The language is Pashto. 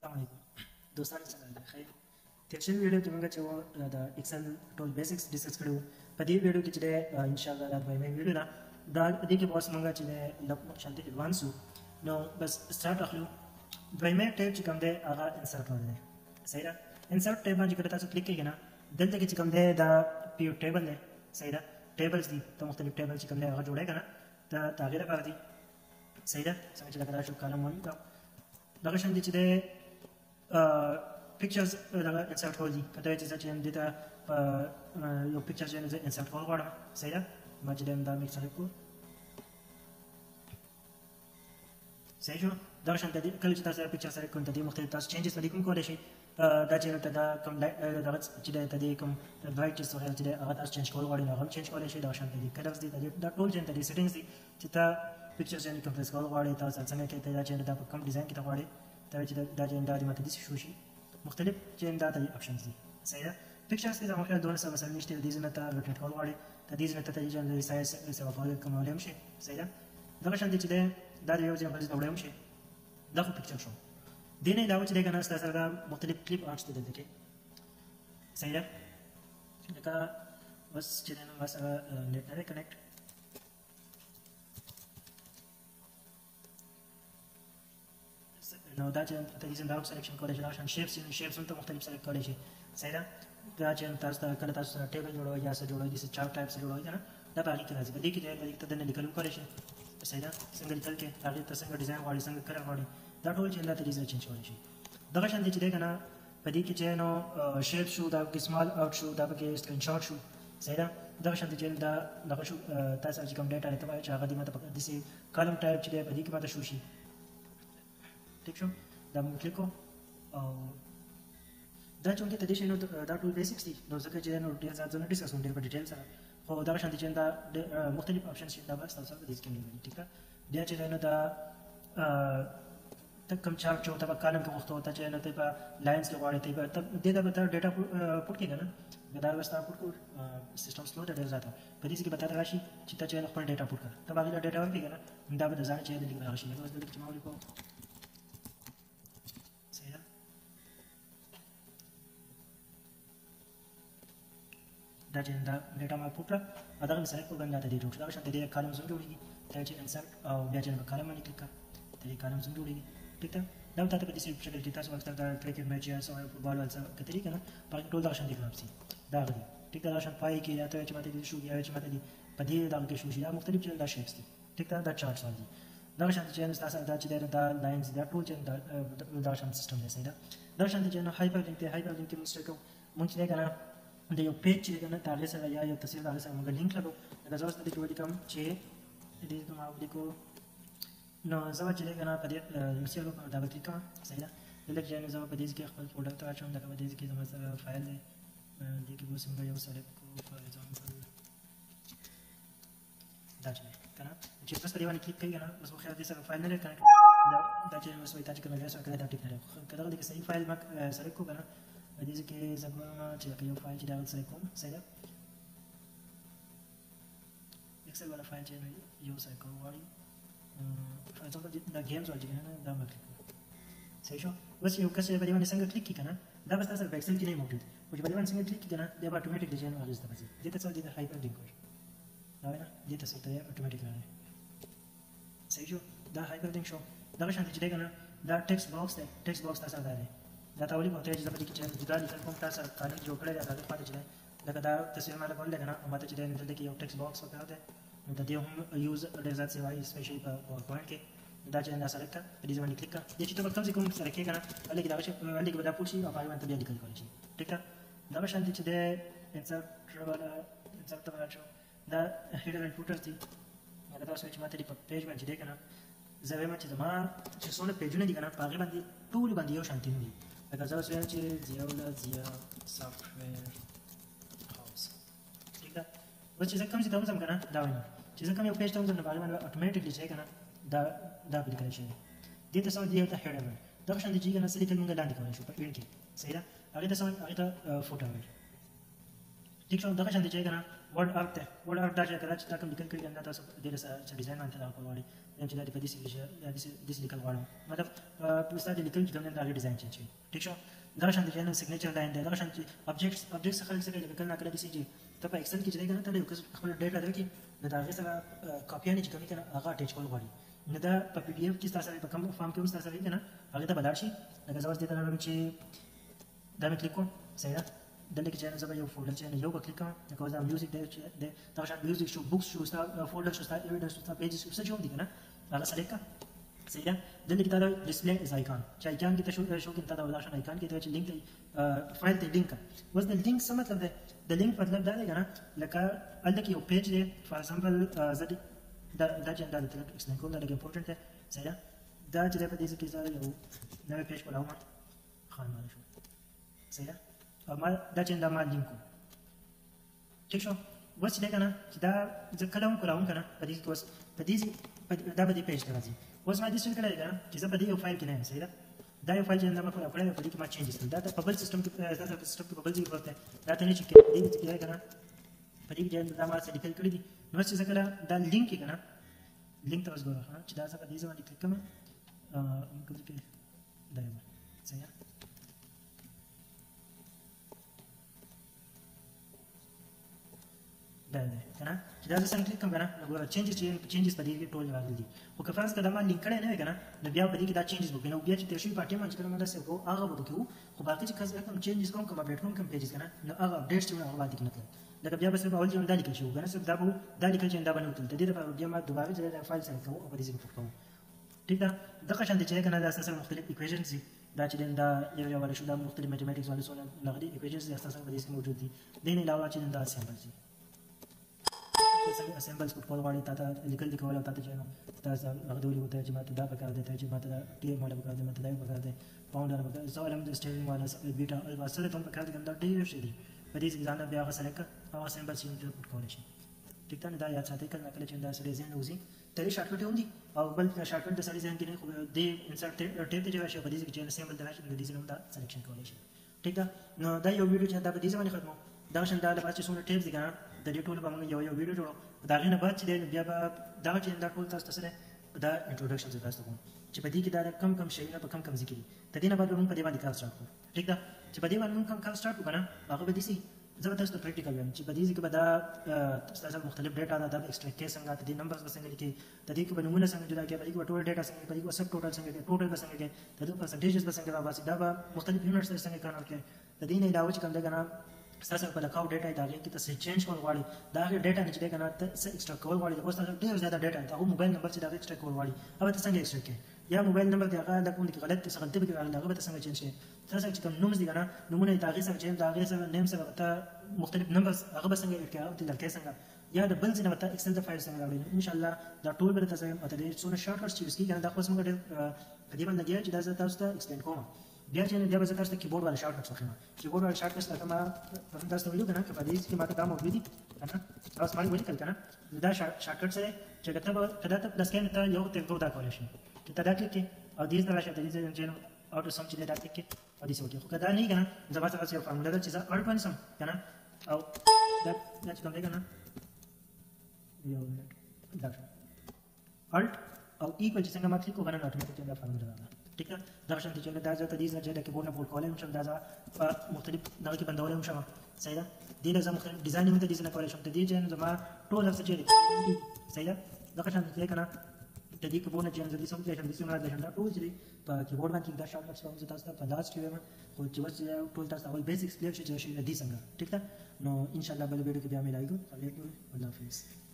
عليكم دوستان څنګه ده خیر تیر شوی ویډیو کې موږ چې د ایکسل ټول بیسکس ډیسکس کړو په دې ویډیو کې چې ان شاء الله دا دویمه ویډیو ده دا دې کې اوس موږ چې لږ شانتي ایڈوانس نو بس سٹارټ اخلو دویمه ټیب چې کوم دی هغه انسرټ ولري صحیح ده انسرټ ټیب باندې کله تاسو کلیک کړئ نه دلته کې چې کوم دی دا پیو ټیبل دی صحیح ده ټیبلز دي ته مختلف ټیبل چې کوم دی هغه جوړای کنه دا تغیر لپاره دي صحیح ده څنګه چې لکه شو کالم ون کا دغه شان دي چې د pictures دغه انسرټ کول دي کته چې دې ته یو پکچر چې انسرټ کول غواړم صحیح ده ما چې دا میکس وکړو صحیح شو دا شان ته کله چې تاسو پکچر سره کوم ته دي مختلف تاسو چینجز پدې کوم کولای شي دا چې ته دا کوم دغه چې د دې کوم رائټ چې سره چې هغه تاسو چینج کول غواړئ هغه چینج کولای شي دا شان دي کلرز دي دا ټول چې د سیټینګز دي چې تا پکچر چې کوم څه کول غواړئ تاسو څنګه کې ته دا چې دا کوم ډیزاین کې ته غواړئ دا چې دا چې دا ماته دي شو شي مختلف چې دا د اپشنز دي صحیح ده پکچرز کې زموږ خیال دونه څه مثلا نشته د دې نه ته روټیټ کول غواړئ ته دې نه ته چې د سایز سره په کومولم شي صحیح ده دا شان دي چې دا یو ځای په ډول شي دا خو پکچر شو دینه دا چې دغه ناس سره مختلف کلیپ آرټس ته دلته کې صحیح ده لکه بس چې نن سره نت نه کنیکټ نو دا چې تاسو دا سلیکشن کولای شئ دا شیپس هم ته مختلف سلیکټ کولای شئ صحیح ده دا چې تاسو کله تاسو ټیبل جوړوي یا څه جوړوي د چارټ ټایپس جوړوي کنه دا باندې کې راځي دې کې ته د لیکلو کولای شئ صحیح ده څنګه لیکل کې هغه تاسو څنګه ډیزاین غواړئ څنګه کلر غواړئ دا ټول چې دا ډیزاین چینج کولای شي دغه شان دي چې دا کنه په دې کې چې نو شیپ شو دا کې سمال اوټ شو دا کې سکرین شاټ شو صحیح ده دغه شان دي چې دا دغه شو تاسو چې کوم ډیټا لته وایي چې هغه دې ماته د سي کالم ټایپ چې په دې کې ماته شو شي ٹھیک شو دا موږ کلیک کوو او دا چې موږ ته د شي نو دا ټول بیسکس دي نو ځکه چې نو ډیر ځان نه ډیسکس کوم ډیر په ډیټیل سره خو دا شان دي چې دا مختلف اپشنز شي دا بس تاسو د دې کې نه ٹھیک ده بیا چې نو دا ته کوم چارټ چې ته کالم کې وخت وته چې نه ته په لاینز کې غواړې ته دې دا به ډیټا پټ کېږي نه دا وستا پټ کو سیستم سلو ډېر زیاته په دې کې به تاسو راشي چې ته چې خپل ډیټا پټ کړه ته باندې ډیټا ورکړي نه دا به ځان چې دې کې راشي نو اوس دې کې ما ولیکو صحیح ده دا چې دا ډیټا ما پټ کړه دا به سره کوم نه ته دې جوړ دا شته دې کالم زوم جوړیږي ته چې انسرټ او بیا چې کالم باندې کلیک کړه ته کالم زوم جوړیږي ٹھیک ہے دا ته په دې شکل کې تاسو وخت دا کرکټ میچ یا سو فوټبال ولڅ کتري کنه په ټول دا شان دي کوم سي دا غدي ٹھیک دا شان پای کې یا ته چې ماته دې شو یا چې ماته دې په دې دا کې شو یا مختلف چې دا شیپس دي ٹھیک دا چارټس دي دا شان چې تاسو دا چې دا لاینز دا ټول چې دا شان سیستم دی صحیح دا شان چې نو هایپر لینک کې موږ څه کوو موږ چې کنه د یو پیج چې کنه تاغه سره یا یو تصویر تاغه سره موږ لینک لګو دا ځوست دې جوړ کوم چې دې کوم او دې کو نو زه چې کنه په دې مثال دا به کلیک کوم صحیح ده دلته چې زه په دې کې خپل فولډر ته اچوم دا په دې کې زما سره فایل دی دې کې اوس موږ یو سلیکټ کوو فار ایگزامپل دا چې کنه چې تاسو په دې باندې کلیک کوئ کنه اوس مخه دې سره فایل نه لري کنه دا چې اوس وایي چې کنه سره کړه دا ټیک نه لري کله دې کې صحیح فایل ما سره کو کنه دې کې زما چې یو فایل چې دا سره کوم صحیح ده ایکسل والا فایل چې یو سره کوم وایي for example دا گیمز ورته کنه دا مکلیک صحیح شو بس یو کس په دې باندې څنګه کلیک کی کنه دا بس تاسو په ایکسل کې نه موجود او چې په دې باندې څنګه کلیک کی کنه دا اتوماتیک ډیزاین راځي تاسو دې ته څه دې هایپر لینک وي دا نه دې ته څه ته اتوماتیک راځي صحیح شو دا هایپر لینک شو دا شان چې دا کنه دا ټیکسټ باکس دی ټیکسټ باکس تاسو دا دی دا تاولي کوته چې په دې کې چې دا لیکل کوم تاسو کانه جوړ کړی دا د پاتې دی لکه دا تصویر مال کول لګنه ماته چې دلته کې یو ټیکسټ باکس وکړه ده د دې هم یوز ډیر ځات سی وایي سپیشلی په پاورپوینټ کې دا چې نه سلیکټ په دې باندې کلیک کړه چې ته کوم څه کوم سره کې کنه ولې دا شي ولې دا پوښي او پای باندې بیا لیکل کوي ٹھیک ده دا شان چې د انسرټ راځو دا هیډر اینڈ فوټرز دي دا تاسو چې ماته په پیج باندې دې کنه زه وایم چې زما چې څونه پیجونه دي کنه په هغه باندې ټول باندې یو شان دي لکه زه وایم چې زیا سافټویر هاوس ٹھیک ده و چې کوم څه کوم کنه دا وایم چې کوم یو پیج ته موږ نه باندې اتوماتیکلی چې کنه دا کلیک کړئ شي دې ته سم دی ته هیډر دا شان دي چې کنه سلیکټ موږ لاندې کولی شو په وین کې صحیح ده هغه ته سم هغه ته فوټر ټیک شو دغه شان دی چې کنه ورډ ارت ته ورډ ارت دا چې کله چې تاسو لیکل کړی کنه تاسو د سره ډیزاین باندې دا کولی چې دا په دې سي د دې لیکل غواړم مطلب په ستاسو لیکل کې کوم دا ډیزاین چینج شي ټیک شو دا شان دی چې نو سیګنیچر لاین دی دا شان چې ابجیکټس خلک سره لیکل نه کړی دي چې ته په ایکسل کې چې کنه ته یو خپل ډیټا درکې نو دا هغه سره کاپیانې چې کوي کنه هغه اٹیچ کول غواړي نو دا په پی ډی اف کې تاسو په کوم فارم کې تاسو سره کنه هغه ته بدل شي لکه زما دې ته راوړم چې دا مې کلیک کوم صحیح ده دلته کې چې زما یو فولډر چې یو کلیک کوم نو دا میوزیک دی دا شان میوزیک شو بوکس شو فولډر شو ایویډنس شو پیجز شو څه جوړ دي کنه هغه سلیکټ کا صحیح ده دلته کې دا ډسپلی از آیکون چې آیکون کې ته شو کې دا ولا شان آیکون کې ته چې لینک فایل ته لینک وز د لینک څه مطلب ده د لینک مطلب دا دی کنه لکه الته کې یو پیج دی فار ایگزامپل زه دا چې دا ته ایکسپلین کوم دا ډېر امپورټنت دی صحیح ده دا چې په دې کې زه یو نوې پیج کولام خان شو صحیح ده او ما دا چې دا ما لینک کوم ٹھیک شو وس دې کنه چې دا زه کلام کولام کنه په دې کې وس په دې دا په دې پیج ته راځي وس ما دې څه کړی کنه چې زه په دې یو فایل کې نه صحیح ده دا یو فایل چې دا ما کړی په دې کې ما چینجز کړل دا په بل سیستم کې دا په سیستم کې په بل ځای کې ورته دا ته نه چې دې کې کنه په دې کې دا ما څه لیکل کړی دي نو چې څنګه دا لینک کې کنه لینک ته وګورئ چې دا څه په دې ځای باندې کلیک کوم کوم کې دا یو صحیح دا دی کنه چې دا څنګه کلیک کوم کنه وګوره چینجز په دې کې ټول راغلي دي او که فرض کړه ما لینک کړی نه وي کنه نو بیا په دې کې دا چینجز وکړو نو بیا چې تاسو په ټیم باندې کړم دا څه وو هغه وکړو خو باقي چې کوم چینجز کوم اپډیټ کوم پیجز کنه نو هغه اپډیټس چې هغه باندې کنه لکه بیا به صرف اول چې دا لیکل شي کنه صرف دا لیکل چې دا باندې وکړل د دې لپاره بیا ما دوباره چې دا فایل سره کوم او په دې کې کوم ټیک ده دغه شان چې کنه دا اساسا مختلف ایکویشنز دي دا چې دا یو ولا شو دا مختلف میتھمیټکس ولا سول لغدي ایکویشنز دي اساسا په دې کې موجود دي د نه علاوه چې دا سیمبلز دي assembles کو کول غواړي تاسو لیکل کول او تاسو چې تاسو هغه ډول وته چې ماته دا پکار دی چې ماته دا ټی ماډل پکار دی ماته دا پکار دی فاونډر پکار دی سوالم د سټیرینګ والا بیٹا الوا سره ته پکار دی دا ډیر شي دي په دې ځان بیا هغه سره او assemble چې موږ پټ کول شي ټیک ده دا یاد ساتئ کله کله چې دا سره ځین وځي ته شارټکټ هم دي او بل شارټکټ د سره ځین کې نه خو د انسرټ ټیپ ته چې په دې کې چې assemble د راشي د دې سره دا سلیکشن کول شي ټیک ده نو دا یو ویډیو چې دا په دې ځای باندې ختمو دا شان دا لپاره چې څونه ټیپس دي کنه د دې ټول به موږ یو ویډیو جوړو دا غینه بعد چې بیا به دا چې دا ټول تاسو سره دا انټروډکشن زه تاسو کوم چې په دې کې دا کم شیونه په کم ذکر دي د دې نه بعد موږ په دې باندې کار سٹارټ کوو ټیک ده چې په دې باندې موږ کار سٹارټ وکړو هغه به دي سي زه تاسو ته پریکټیکل وایم چې په دې کې به دا تاسو مختلف ډیټا دا ایکستریکټ کې څنګه د نمبرز به څنګه لیکي د دې کې به نمونه څنګه جوړه کې په دې کې ټول ډیټا څنګه په دې کې سب ټوټل څنګه کې ټوټل به څنګه کې د دې پرسنټیجز به څنګه راوځي دا به مختلف یونټس څنګه کار کوي د دې نه علاوه چې کوم دا کنه تاسو په لکاو ډیټا دا کې تاسو چینج کول غواړئ دا ډیټا نه چې کنه تاسو ایکسترا کول غواړئ اوس تاسو ډیر زیاته ډیټا دا موبایل نمبر چې دا ایکسترا کول غواړئ هغه تاسو څنګه ایکسترا کوئ یا موبایل نمبر دی هغه د کوم کې غلط څه غلطي به راغلی هغه تاسو څنګه چینج کوئ تاسو چې کوم نومز دي کنه نمونه دا غي څنګه چې دا غي سره نیم سره ته مختلف نمبرز هغه به څنګه ایډ کړئ د لکه څنګه یا د بل څه نه وته ایکسل د فایل څنګه راوړئ ان شاء الله دا ټول به تاسو ته د څونه شارټ کټس یوز کیږي دا خو څنګه قدیمه لګیا چې دا تاسو ته ایکسپلین کوم بیا چې بیا به تاسو ته کیبورډ والا شارټ کټس وښیم کیبورډ والا شارټ کټس لکه ما تاسو ته ویلو کنه چې په دې کې ماته دا موجود دي کنه تاسو باندې ولیکل کنه دا شارټ کټ سره چې کله ته پلس کې ته یو ته دا کولای شي چې دا کې او دې سره راشه دې ځین چې او ته سم چې دا کې او دې سوچي خو دا نه کنه زما سره یو فارمولا ده چې زه اړ پنځم کنه او دا چې کوم دی کنه یو دا الټ او ایکوال چې څنګه ماته کو غواړم اتوماتیک دا فارمولا ده ٹھیک ہے دا شان چې دا ځته دې ځای کې بورډ نه بورډ کولای شم دا مختلف دغه کې بندولای شم صحیح ده دې له مختلف ډیزاین هم ته ډیزاین کولای شم ته دې چې زما ټول څه چې صحیح ده دا شان چې کنه د دې کې بورډ نه چې دې سم چې دې سم راځي دا ټول چې په کیبورډ باندې دا شارټ کټس باندې تاسو ته په لاست کې خو چې وڅ ټول تاسو اول بیسیکس کلیئر شي چې دې څنګه ٹھیک ده نو ان شاء الله بل ویډیو کې بیا ملایو الله حافظ